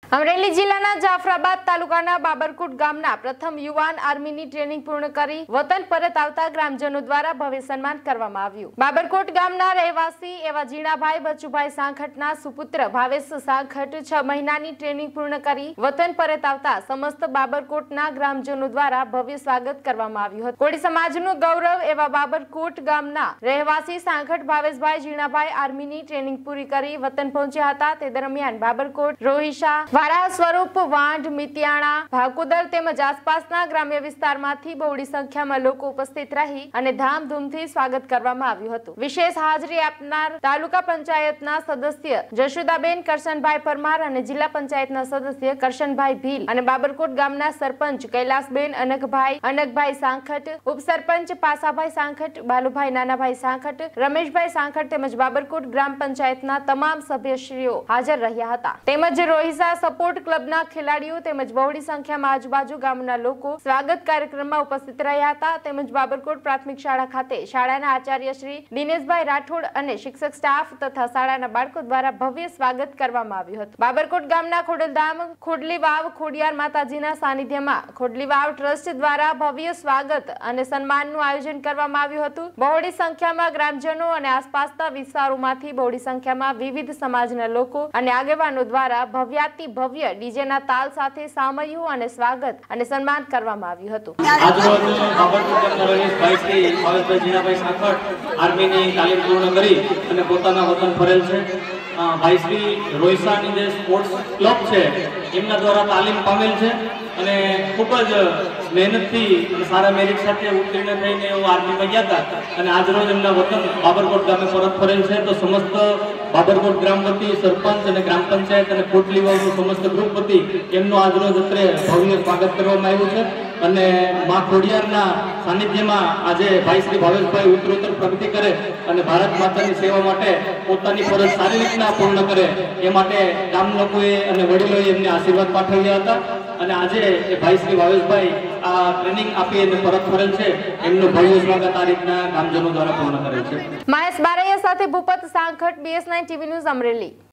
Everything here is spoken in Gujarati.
અમરેલી જિલ્લાના જાફરાબાદ તાલુકાના બાબરકોટ ગામના પ્રથમ યુવાન આર્મીની ટ્રેનિંગ પૂર્ણ કરી વતન પરત આવતા ગ્રામજનો દ્વારા ભવ્ય સન્માન કરવામાં આવ્યું। બાબરકોટ ગામના રહેવાસી એવા જીણાભાઈ બચુભાઈ સાંખટના સુપુત્ર ભાવેશ સાંખટ 6 મહિનાની ટ્રેનિંગ પૂર્ણ કરી વતન પરત આવતા સમસ્ત બાબરકોટના ગ્રામજનો દ્વારા ભવ્ય સ્વાગત કરવામાં આવ્યું હતું। કોળી સમાજનું ગૌરવ એવા બાબરકોટ ગામના રહેવાસી સાંખટ ભાવેશભાઈ જીણાભાઈ આર્મીની ટ્રેનિંગ પૂરી કરી વતન પહોંચ્યા હતા। તે દરમિયાન બાબરકોટ, રોહિશા, વારા સ્વરૂપ, વાંઢ, મિતિયાણા, ભાકોદર તેમજ આસપાસના ગ્રામ્ય વિસ્તારમાંથી બહોળી સંખ્યામાં લોકો ઉપસ્થિત રહી અને ધામધૂમથી સ્વાગત કરવામાં આવ્યું હતું। વિશેષ હાજરી આપનાર તાલુકા પંચાયતના સદસ્ય જશોદાબેન કરશનભાઈ પરમાર અને જિલ્લા પંચાયતના સદસ્ય કરશનભાઈ ભીલ અને બાબરકોટ ગામના સરપંચ કૈલાસબેન અનકભાઈ સાંખટ, ઉપસરપંચ પાસાભાઈ સાંખટ, બાલુભાઈ નાનાભાઈ સાંખટ, રમેશભાઈ સાંખટ તેમજ બાબરકોટ ગ્રામ પંચાયતના તમામ સભ્યશ્રીઓ હાજર રહ્યા હતા। તેમજ રોહિસા સપોર્ટ ક્લબના ખેલાડીઓ તેમજ બહોળી સંખ્યામાં આજુબાજુ ગામના લોકો સ્વાગત કાર્યક્રમમાં ઉપસ્થિત રહ્યા હતા। તેમજ બાબરકોટ પ્રાથમિક શાળા ખાતે શાળાના આચાર્ય શ્રી દિનેશભાઈ રાઠોડ અને શિક્ષક સ્ટાફ તથા શાળાના બાળકો દ્વારા ભવ્ય સ્વાગત કરવામાં આવ્યું હતું। બાબરકોટ ગામના ખોડલધામ ખોડલી વાવ ખોડિયાર માતાજીના સાનિધ્યમાં ખોડલી વાવ ટ્રસ્ટ દ્વારા ભવ્ય સ્વાગત અને સન્માનનું આયોજન કરવામાં આવ્યું હતું। બહોળી સંખ્યામાં ગ્રામજનો અને આસપાસના વિસ્તારોમાંથી બહોળી સંખ્યામાં વિવિધ સમાજના લોકો અને આગેવાનો દ્વારા ભવ્યાતિ ભવ્ય ડીજેના તાલ સાથે સામયું અને સ્વાગત અને સન્માન કરવામાં આવ્યું હતું। આજરોજ બાબરકોટના રહીશભાઈ શ્રી ભાવેશભાઈ જીણાભાઈ સાંખટ આર્મીની તાલીમ પૂર્ણ કરી અને પોતાના વતન ફરેલ છે। ભાઈ શ્રી રોહિસાની જે સ્પોર્ટ્સ ક્લબ છે એમના દ્વારા તાલીમ પામેલ છે અને ખૂબ જ મહેનતથી અને સારા મેરિટ સાથે ઉત્તીર્ણ થઈને એઓ આર્મીમાં ગયા હતા અને આજરોજ એમના વતન બાબરકોટ ગામે પરત ફરેલ છે। તો સમસ્ત બાબરકોટ ગ્રામ વતી, સરપંચ અને ગ્રામ પંચાયત અને કોટલી વાવનું સમસ્ત ગ્રુપ વતી એમનું આજરોજ અત્રે ભવ્ય સ્વાગત કરવામાં આવ્યું છે અને મા ખોડિયારના સાનિધ્યમાં આજે ભાઈ શ્રી ભાવેશભાઈ ઉત્તરોત્તર પ્રગતિ કરે અને ભારત માતાની સેવા માટે પોતાની ફરજ સારી રીતના પૂર્ણ કરે એ માટે ગામ લોકોએ અને વડીલોએ એમને આશીર્વાદ પાઠવ્યા હતા અને આજે એ ભાઈ શ્રી ભાવેશભાઈ આ ટ્રેનિંગ આપી અને પરત ફરેલ છે એમનું ભવ્ય સ્વાગત આ રીતના ગામજનો દ્વારા પૂર્ણ કરેલ છે। મહેશ બારૈયા સાથે Bhupat Sankhat, BS9 TV news, Amreli.